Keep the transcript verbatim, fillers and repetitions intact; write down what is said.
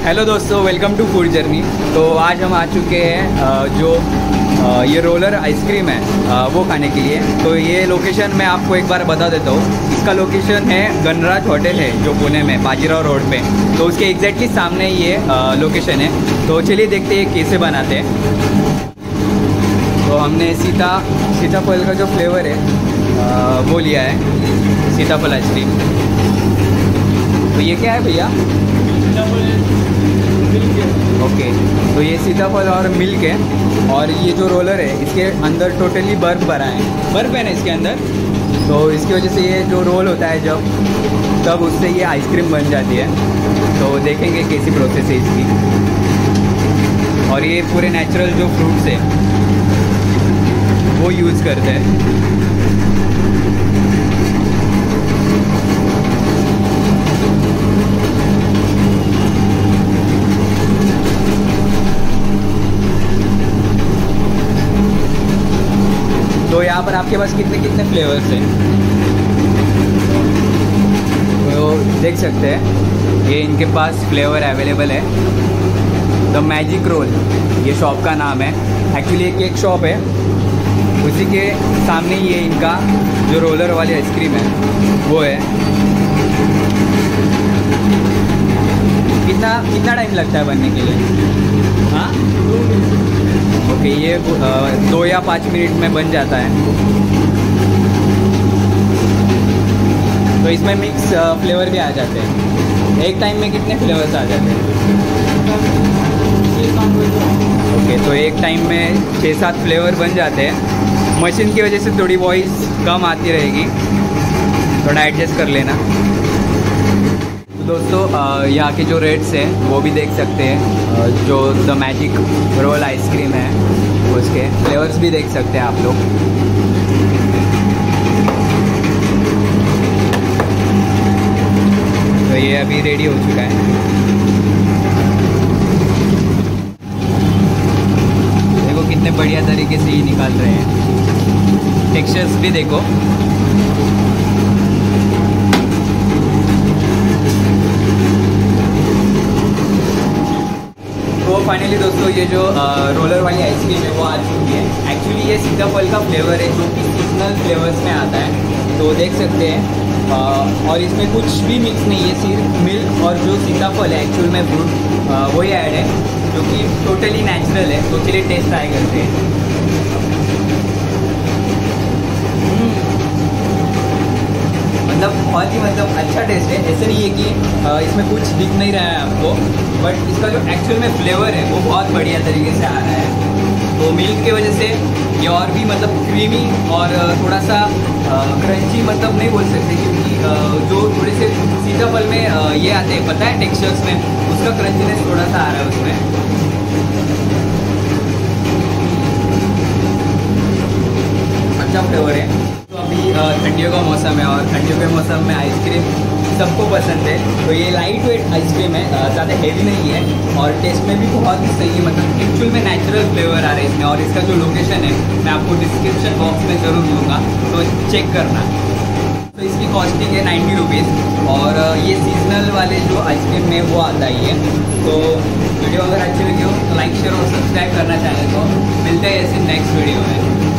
Hello दोस्तों, welcome to food journey. तो आज हम आ चुके हैं जो ये रोलर आइसक्रीम है वो खाने के लिए। तो ये लोकेशन मैं आपको एक बार बता देता हूँ। इसका लोकेशन है गणराज होटल है जो पुणे में बाजीराव रोड पे। तो उसके एग्जैक्टली सामने ये लोकेशन है। तो चलिए देखते हैं कैसे बनाते हैं। तो हमने सीता सीताफल का जो फ्लेवर है वो लिया है, सीताफल आइसक्रीम। तो ये क्या है भैया? ओके, तो ये सीताफल और मिल्क है। और ये जो रोलर है इसके अंदर टोटली बर्फ़ भरा है, बर्फ़ है ना इसके अंदर। तो इसकी वजह से ये जो रोल होता है जब तब उससे ये आइसक्रीम बन जाती है। तो देखेंगे कैसी प्रोसेस है इसकी। और ये पूरे नेचुरल जो फ्रूट्स है वो यूज़ करते हैं। तो यहाँ पर आपके पास कितने कितने फ्लेवर्स हैं तो देख सकते हैं। ये इनके पास फ्लेवर अवेलेबल है। द मैजिक रोल ये शॉप का नाम है। एक्चुअली एक केक शॉप है, उसी के सामने ये इनका जो रोलर वाली आइसक्रीम है वो है। कितना कितना टाइम लगता है बनने के लिए? हाँ, ओके, ये दो या पाँच मिनट में बन जाता है। तो इसमें मिक्स फ्लेवर भी आ जाते हैं। एक टाइम में कितने फ्लेवर्स आ जाते हैं? ओके, तो एक टाइम में छः सात फ्लेवर बन जाते हैं। मशीन की वजह से थोड़ी वॉइस कम आती रहेगी, थोड़ा एडजस्ट कर लेना। तो दोस्तों यहाँ के जो रेट्स हैं वो भी देख सकते हैं। जो द मैजिक रोल आइसक्रीम है उसके फ्लेवर्स भी देख सकते हैं आप लोग। तो ये अभी रेडी हो चुका है। देखो कितने बढ़िया तरीके से ये निकाल रहे हैं। टेक्सचर्स भी देखो। तो फाइनली दोस्तों ये जो रोलर वाली आइसक्रीम है वो आ चुकी है। एक्चुअली ये सीताफल का फ्लेवर है जो कि सीजनल फ्लेवर्स में आता है। तो देख सकते हैं। आ, और इसमें कुछ भी मिक्स नहीं है, सिर्फ मिल्क और जो सीताफल है एक्चुअल में फ्रूट वही ऐड है, जो कि टोटली नेचुरल है। तो चलिए टेस्ट ट्राई करते हैं। मतलब बहुत ही मतलब अच्छा टेस्ट है। ऐसे नहीं है कि इसमें कुछ दिख नहीं रहा है आपको, बट इसका जो एक्चुअल में फ्लेवर है वो बहुत बढ़िया तरीके से आ रहा है। तो मिल्क की वजह से ये और भी मतलब क्रीमी और थोड़ा सा क्रंची मतलब नहीं बोल सकते, क्योंकि जो थोड़े से सीताफल में ये आते हैं पता है टेक्सचर्स में, उसका क्रंचीनेस थोड़ा सा आ रहा है उसमें। अच्छा फ्लेवर है। तो अभी ठंडियों का मौसम है और ठंडियों के मौसम में आइसक्रीम सबको पसंद है। तो ये लाइट वेट आइसक्रीम है, ज़्यादा हेवी नहीं है और टेस्ट में भी बहुत ही सही है। मतलब एक्चुअल में नेचुरल फ्लेवर आ रहा है इसमें। और इसका जो लोकेशन है मैं आपको डिस्क्रिप्शन बॉक्स में ज़रूर दूँगा, तो चेक करना। तो इसकी कॉस्टिंग है नाइन्टी रुपीज़ और ये सीजनल वाले जो आइसक्रीम में वो आता ही है। तो वीडियो अगर अच्छी लगी हो तो लाइक शेयर और सब्सक्राइब करना चाहें तो मिलते हैं ऐसे नेक्स्ट वीडियो में।